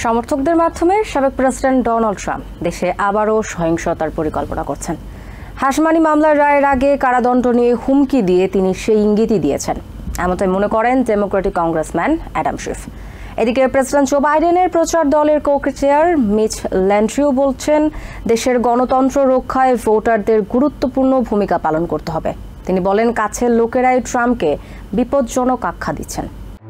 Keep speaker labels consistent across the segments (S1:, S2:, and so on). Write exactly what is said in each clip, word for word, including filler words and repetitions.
S1: সমর্থকদের মাধ্যমে সাবেক প্রেসিডেন্ট ডোনাল্ড ট্রাম্প দেশে আবারও সহিংসতার পরিকল্পনা করছেন। হাসমানি মামলার রায়ের আগে কারাদণ্ড নিয়ে হুমকি দিয়ে তিনি সেই ইঙ্গিতই দিয়েছেন, এমনটাই মনে করেন ডেমোক্রেটিক কংগ্রেসম্যান অ্যাডাম শিফ। এদিকে প্রেসিডেন্ট জো বাইডেনের প্রচার দলের কো-চেয়ার মিচ ল্যান্ড্রিও বলছেন, দেশের গণতন্ত্র রক্ষায় ভোটারদের গুরুত্বপূর্ণ ভূমিকা পালন করতে হবে। তিনি বলেন, কাছের লোকেরাই ট্রাম্পকে বিপজ্জনক আখ্যা দিচ্ছেন।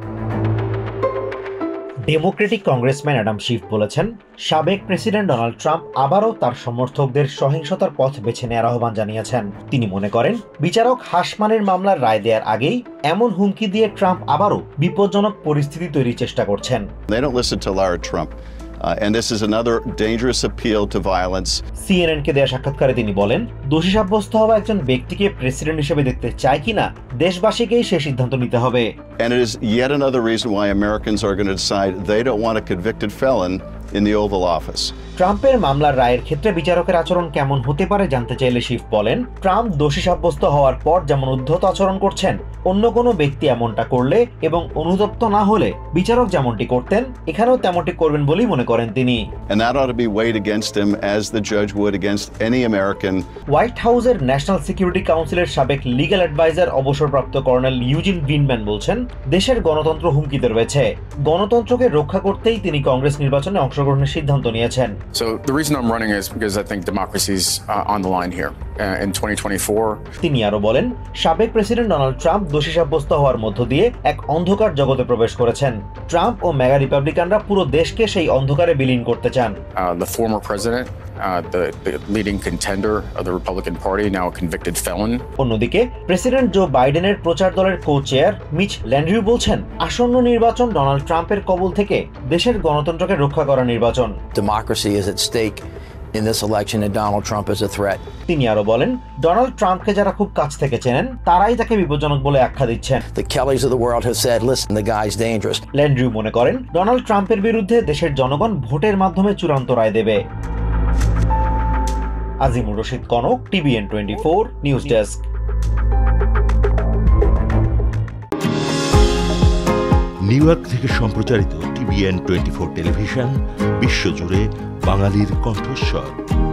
S2: ডেমোক্রেটিক কংগ্রেসম্যান অ্যাডাম শিফ বলেছেন, সাবেক প্রেসিডেন্ট ডোনাল্ড ট্রাম্প আবারও তার সমর্থকদের সহিংসতার পথ বেছে নেওয়ার আহ্বান জানিয়েছেন। তিনি মনে করেন, বিচারক হাসমানের মামলার রায় দেওয়ার আগেই এমন হুমকি দিয়ে ট্রাম্প আবারও বিপজ্জনক পরিস্থিতি তৈরির চেষ্টা করছেন।
S3: They don't listen to Lara Trump. Uh, and this is another dangerous appeal to violence.
S2: CNN কে দেয়া সাক্ষাৎকারে তিনি বলেন, দোষী সাব্যস্ত হওয়া একজন ব্যক্তিকে প্রেসিডেন্ট হিসেবে দেখতে চায় কিনা দেশবাসীকেই সে সিদ্ধান্ত নিতে হবে।
S3: And it is yet another reason why Americans are going to decide they don't want a convicted felon in the Oval Office.
S2: ট্রাম্পের মামলার রায়ের ক্ষেত্রে বিচারকের আচরণ কেমন হতে পারে জানতে চাইলে শিফ বলেন, ট্রাম্প দোষী সাব্যস্ত হওয়ার পর যেমন উদ্ধত আচরণ করছেন, অন্য কোনো ব্যক্তি এমনটা করলে এবং অনুতপ্ত না হলে বিচারক যেমনটি করতেন এখানেও তেমনটি করবেন বলেই মনে করেন তিনি।
S3: And that ought to be weighed against him as the judge would against any American.
S2: White হাউসের ন্যাশনাল সিকিউরিটি কাউন্সিলের সাবেক লিগ্যাল অ্যাডভাইজার অবসরপ্রাপ্ত কর্নেল ইউজিন গ্রিনম্যান বলছেন, দেশের গণতন্ত্র হুমকিতে রয়েছে। গণতন্ত্রকে রক্ষা করতেই তিনি কংগ্রেস নির্বাচনে অংশগ্রহণের সিদ্ধান্ত নিয়েছেন।
S4: So the reason I'm running is because I think democracy's uh, on the line here uh, in twenty twenty-four.
S2: তিনি আরো বলেন, সাবেক প্রেসিডেন্ট ডোনাল্ড ট্রাম্প দোষী সাব্যস্ত হওয়ার মধ্য দিয়ে এক অন্ধকার জগতে প্রবেশ করেছেন। ট্রাম্প ও মেগা রিপাবলিকানরা পুরো দেশকে সেই অন্ধকারে বিলীন করতে চান।
S4: Uh, the former president, uh, the, the leading contender of the Republican Party, now a convicted felon.
S2: অন্যদিকে প্রেসিডেন্ট জো বাইডেনের প্রচার দলের কো-চেয়ার মিচ ল্যান্ড্রিও বলছেন, আসন্ন নির্বাচন ডোনাল্ড ট্রাম্পের কবল থেকে দেশের গণতন্ত্রকে রক্ষা করার নির্বাচন।
S5: Democracy is at stake in this election and Donald Trump is a threat.
S2: তিনি আরো বলেন, ডোনাল্ড ট্রাম্পকে যারা খুব কাছ থেকে চেনেন তারাই তাকে বিপজ্জনক বলে আখ্যা দিচ্ছেন।
S5: The Kellys of the world have said, listen, the guy's dangerous.
S2: ল্যান্ড্রিও মনে করেন, ডোনাল্ড ট্রাম্পের বিরুদ্ধে দেশের জনগণ ভোটের মাধ্যমে চূড়ান্ত রায় দেবে। Azimur Rashid Konok, TVN twenty four news desk.
S6: New York থেকে সম্প্রচারিত টিভিএন টোয়েন্টি ফোর টেলিভিশন বিশ্বজুড়ে বাঙালির কণ্ঠস্বর।